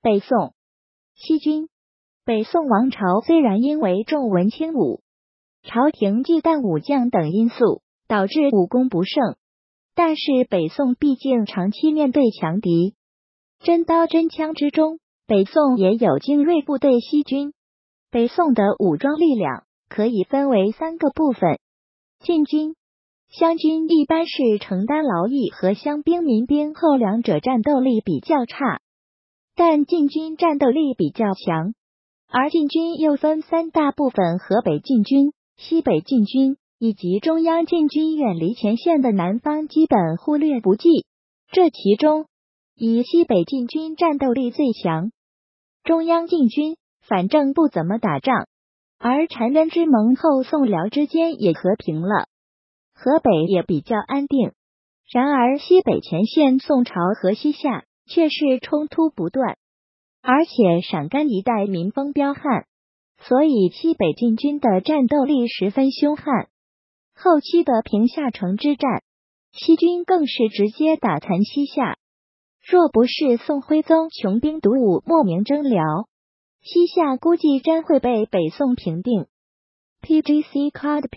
北宋西军。北宋王朝虽然因为重文轻武，朝廷忌惮武将等因素，导致武功不盛，但是北宋毕竟长期面对强敌，真刀真枪之中，北宋也有精锐部队西军。北宋的武装力量可以分为3个部分：禁军、湘军一般是承担劳役和乡兵、民兵，后两者战斗力比较差，但禁军战斗力比较强。而禁军又分3大部分：河北禁军、西北禁军以及中央禁军。远离前线的南方基本忽略不计，这其中以西北禁军战斗力最强，中央禁军反正不怎么打仗。而澶渊之盟后，宋辽之间也和平了，河北也比较安定。然而西北前线宋朝和西夏却是冲突不断，而且陕甘一带民风彪悍，所以西北禁军的战斗力十分凶悍。后期的平夏城之战，西军更是直接打残西夏，若不是宋徽宗穷兵黩武莫名征辽，西夏估计真会被北宋平定。PGC card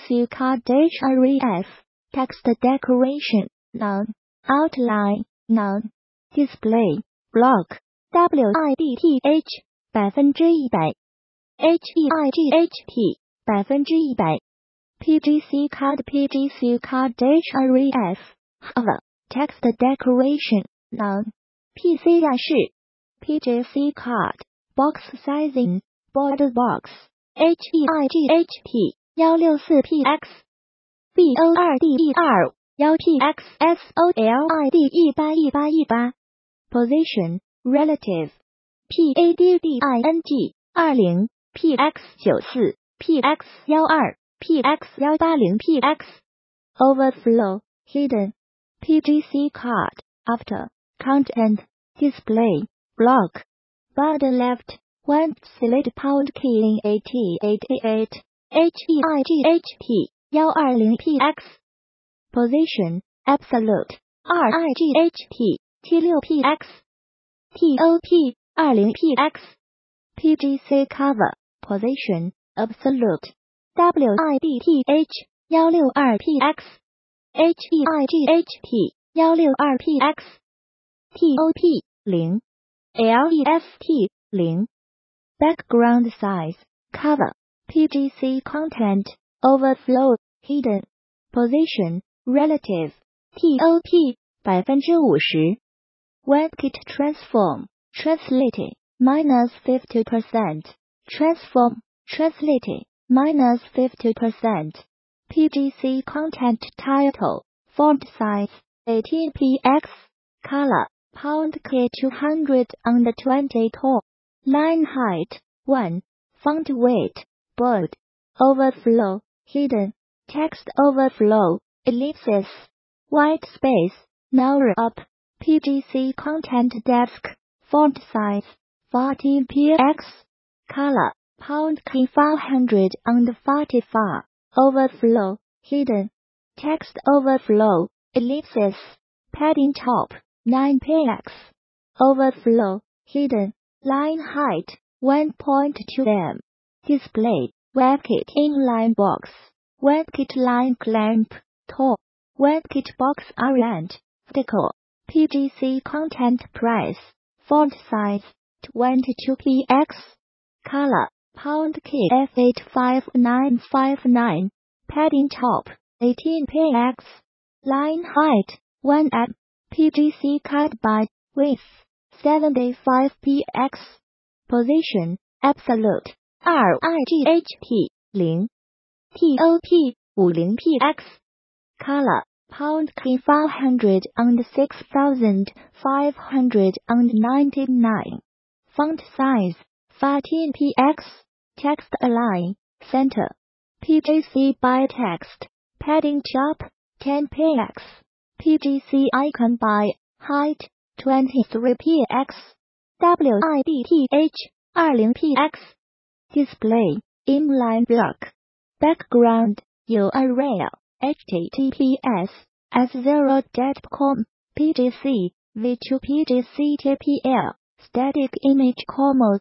href text decoration none outline none display block width 100% height 100% PGC card href hover text decoration none PC 亚式 PGC card box sizing border box height 164px BORD2 1px solid 1818 position relative PADDING 20 px 94 px 12 px 180 px overflow hidden PGC card after content display block border left 1 select pound key in 8088 height 120 px position absolute RIGHT T6 px TOP 20 px PGC cover position absolute WIDTH 162 px HEIGHT 162 px TOP 0 LEST 0 background size cover PGC content overflow hidden position relative TOP 50% WebKit transform translated -50% transform translated -50% PGC content title font size 18 px color pound k 200 under 20 tall line height 1 font weight bold overflow hidden text overflow ellipsis white space null up PGC content desk font size 14 px color pound k 500 under 44 overflow hidden text overflow ellipsis padding top 9 px overflow hidden line height 1.2 m display WebKit inline box WebKit line clamp tall WebKit box orient vertical PGC content price font size 22 px color pound k F85959 padding top 18 px line height 1 m PGC cut by width 75 px position absolute RIGHT 0 TOP 50 px color pound k 500 under 6599 font size 14 px text align center PGC by text padding top 10 px PGC icon by height 23 px WIDTH 20 px display inline block background URL https s0.com PGC v2 PGC TPL static image comma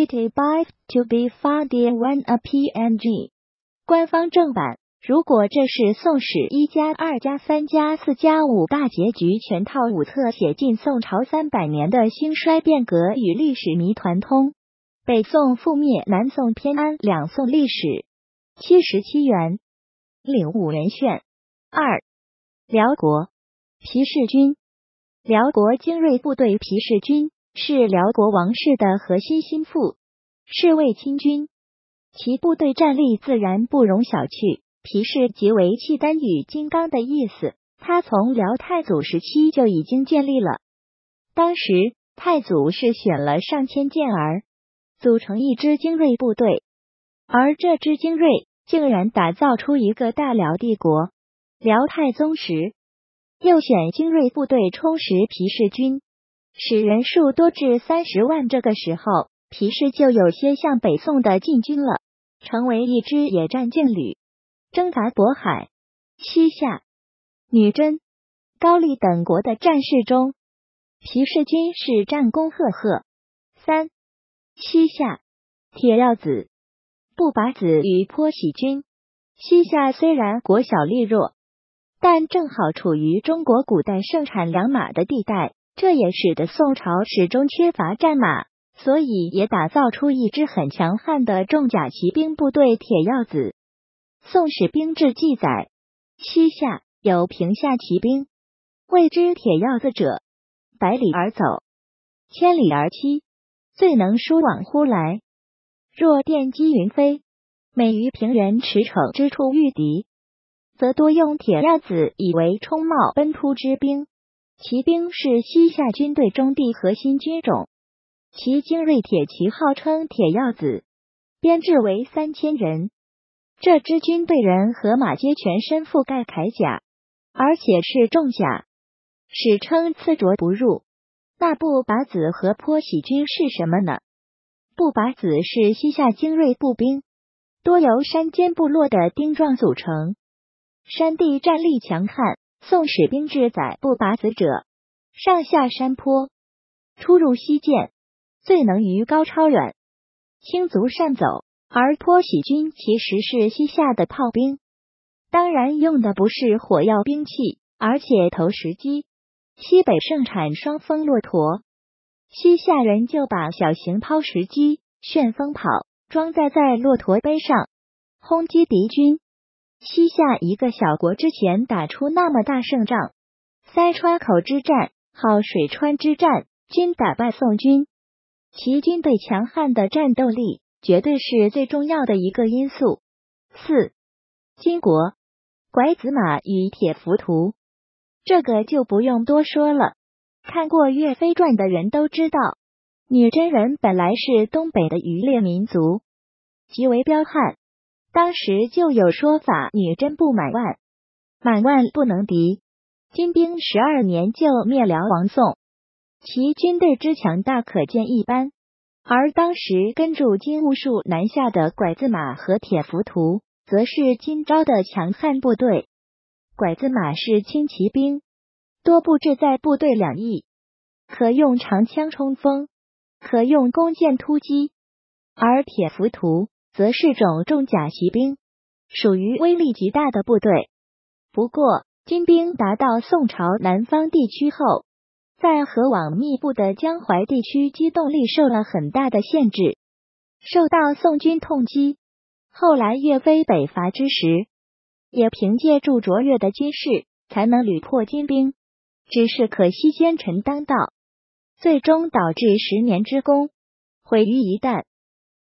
DT5 to be found when a PNG。 官方正版。如果这是《宋史》1+2+3+4+5大结局全套5册写尽宋朝300年的兴衰变革与历史谜团通，北宋覆灭，南宋偏安，两宋历史。77元。领5人选。2. 辽国皮氏军。辽国精锐部队皮氏军是辽国王室的核心心腹，是卫亲军，其部队战力自然不容小觑。皮氏即为契丹语金刚的意思，它从辽太祖时期就已经建立了。当时太祖是选了上千健儿，组成一支精锐部队，而这支精锐竟然打造出一个大辽帝国。辽太宗时又选精锐部队充实皮氏军，使人数多至30万。这个时候，皮氏就有些像北宋的禁军了，成为一支野战劲旅，征伐渤海、西夏、女真、高丽等国的战事中，皮氏军是战功赫赫。3. 西夏铁料子、步把子与坡喜军。西夏虽然国小力弱，但正好处于中国古代盛产良马的地带，这也使得宋朝始终缺乏战马，所以也打造出一支很强悍的重甲骑兵部队铁料子。宋史兵志记载，西夏有平夏骑兵，谓之铁料子者，百里而走，千里而栖，最能疏往乎来。若电击云飞，每于平原驰骋之处遇敌，则多用铁料子以为冲冒奔突之兵。骑兵是西夏军队中的核心军种，其精锐铁骑号称铁料子，编制为3000人。这支军队人和马皆全身覆盖铠甲，而且是重甲，史称刺着不入。那步把子和坡喜军是什么呢？步把子是西夏精锐步兵，多由山间部落的丁壮组成，山地战力强悍。宋史兵志载，步把子者，上下山坡，出入溪涧，最能于高超远，轻足善走。而坡喜军其实是西夏的炮兵，当然用的不是火药兵器，而且投石机。西北盛产双峰骆驼，西夏人就把小型抛石机、旋风炮装载在骆驼背上，轰击敌军。西夏一个小国之前打出那么大胜仗，塞川口之战、好水川之战均打败宋军，其军队强悍的战斗力绝对是最重要的一个因素。4. 金国拐子马与铁浮屠。这个就不用多说了，看过岳飞传的人都知道，女真人本来是东北的渔猎民族，极为彪悍。当时就有说法，女真不满万，满万不能敌。金兵12年就灭辽亡宋，其军队之强大可见一斑。而当时跟驻金兀术南下的拐子马和铁浮屠，则是金朝的强悍部队。拐子马是轻骑兵，多布置在部队两翼，可用长枪冲锋，可用弓箭突击。而铁浮屠则是种重甲骑兵，属于威力极大的部队。不过，金兵达到宋朝南方地区后，在河网密布的江淮地区机动力受了很大的限制，受到宋军痛击。后来岳飞北伐之时，也凭借助卓越的军事，才能屡破金兵。只是可惜奸臣当道，最终导致10年之功毁于一旦。